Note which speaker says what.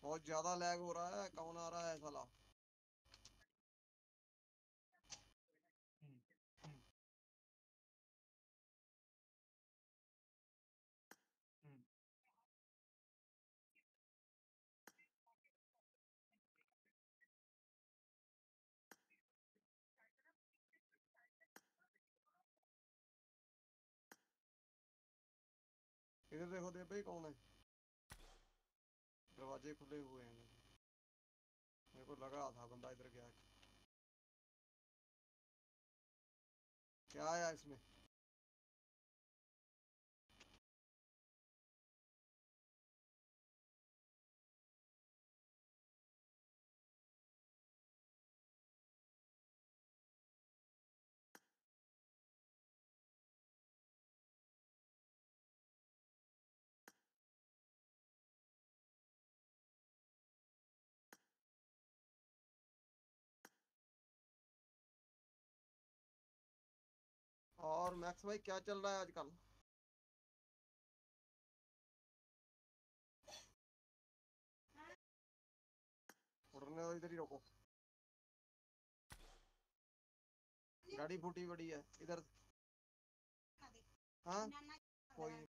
Speaker 1: बहुत ज्यादा लैग हो रहा है, कौन आ रहा है साला। हम्म, हम्म, हम्म। इधर देखो दे भाई कौन है। दरवाजे खुले हुए हैं। मेरे को लगा था बंदा इधर गया। क्या आया इसमें। और मैक्स भाई क्या चल रहा है आजकल। उड़ने दो, इधर ही रोको। गाड़ी फूटी पड़ी है इधर। हाँ। कोई